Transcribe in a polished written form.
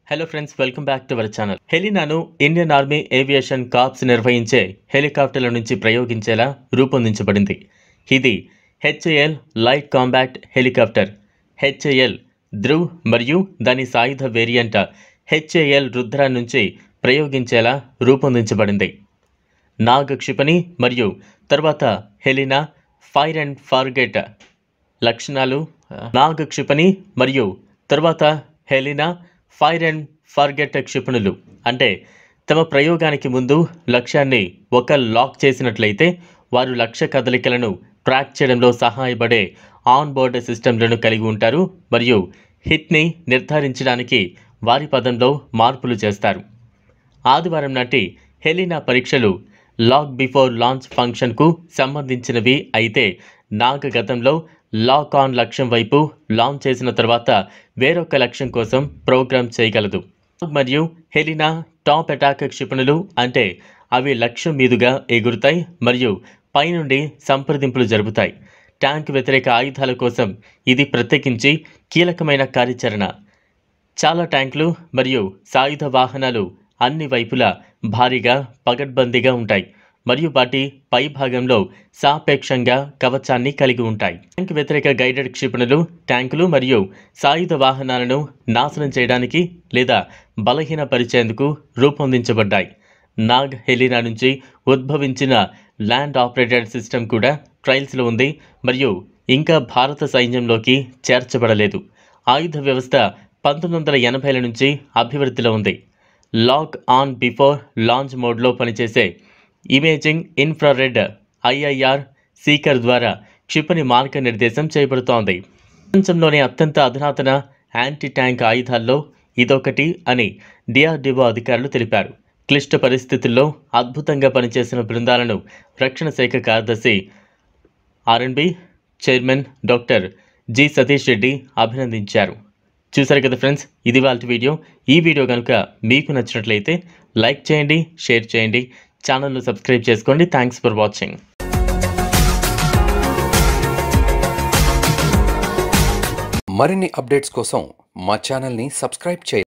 Hello friends, welcome back to our channel. హెలినాను Indian army aviation corps నిర్వహించే హెలికాప్టర్ల నుంచి ప్రయోగించేలా రూపొందించబడింది. ఇది HAL light combat helicopter. HAL Dhruv మరియు దాని సాయుధ వేరియంట్ హెచ్ఏఎల్ రుద్ర నుంచి ప్రయోగించేలా రూపొందించబడింది. నాగ్ క్షిపణి మరియు తర్వాత హెలినా ఫైర్ అండ్ ఫార్గెట్ లక్షణాలు. నాగ్ క్షిపణి మరియు తర్వాత హెలినా ఫైర్ అండ్ ఫార్గెట్ క్షిపణులు అంటే తమ ప్రయోగానికి ముందు లక్ష్యాన్ని లాక్ చేసినట్లయితే వారు లక్ష్య కదలికలను ట్రాక్ చేయడంలో సహాయపడే ఆన్ బోర్డ్ సిస్టమ్లను కలిగి ఉంటారు మరియు హిట్ని నిర్ధారించడానికి వారి పదంలో మార్పులు చేస్తారు. ఆదివారం నాటి హెలినా పరీక్షలు లాక్ బిఫోర్ లాంచ్ ఫంక్షన్కు సంబంధించినవి అయితే నాగ్ గతంలో లాక్ ఆన్ లక్ష్యం వైపు లాంచ్ చేసిన తర్వాత వేరొక లక్ష్యం కోసం ప్రోగ్రామ్ చేయగలదు. మరియు హెలినా టాప్ అటాక్ క్షిపణులు అంటే అవి లక్ష్యం మీదుగా ఎగురుతాయి మరియు పైనుండి సంప్రదింపులు జరుపుతాయి. ట్యాంక్ వ్యతిరేక ఆయుధాల కోసం ఇది ప్రత్యేకించి కీలకమైన కార్యాచరణ. చాలా ట్యాంకులు మరియు సాయుధ వాహనాలు అన్ని వైపులా భారీగా పగడ్బందీగా ఉంటాయి మరియు వాటి పై భాగంలో సాపేక్షంగా కవచాన్ని కలిగి ఉంటాయి. ట్యాంక్ వ్యతిరేక గైడెడ్ క్షిపణులు ట్యాంకులు మరియు సాయుధ వాహనాలను నాశనం చేయడానికి లేదా బలహీనపరిచేందుకు రూపొందించబడ్డాయి. నాగ్ హెలినా నుంచి ఉద్భవించిన ల్యాండ్ ఆపరేటెడ్ సిస్టమ్ కూడా ట్రయల్స్లో ఉంది మరియు ఇంకా భారత సైన్యంలోకి చేర్చబడలేదు. ఆయుధ వ్యవస్థ 1980ల నుంచి అభివృద్ధిలో ఉంది. లాక్ ఆన్ బిఫోర్ లాంచ్ మోడ్లో పనిచేసే ఇమేజింగ్ ఇన్ఫ్రారెడ్ ఐఐఆర్ సీకర్ ద్వారా క్షిపణి మార్గనిర్దేశం చేయబడుతోంది. ప్రపంచంలోని అత్యంత అధునాతన యాంటీ ట్యాంక్ ఆయుధాల్లో ఇదొకటి అని డిఆర్డిఓ అధికారులు తెలిపారు. క్లిష్ట పరిస్థితుల్లో అద్భుతంగా పనిచేసిన బృందాలను రక్షణ శాఖ కార్యదర్శి R and D chairman doctor G Satish Reddy అభినందించారు. చూసారు కదా ఫ్రెండ్స్, ఇది వాళ్ళ వీడియో. ఈ వీడియో కనుక మీకు నచ్చినట్లయితే లైక్ చేయండి, షేర్ చేయండి, ఛానల్ను సబ్స్క్రైబ్ చేసుకోండి. Thanks for watching. మరిన్ని అప్డేట్స్ కోసం మా ఛానల్ని సబ్స్క్రైబ్ చేయండి.